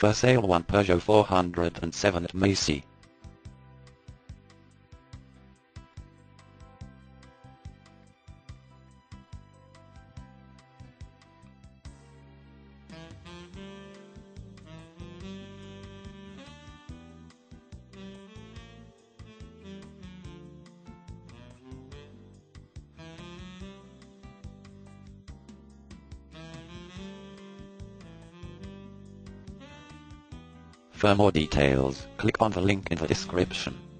For sale one Peugeot 407 at Macy. For more details, click on the link in the description.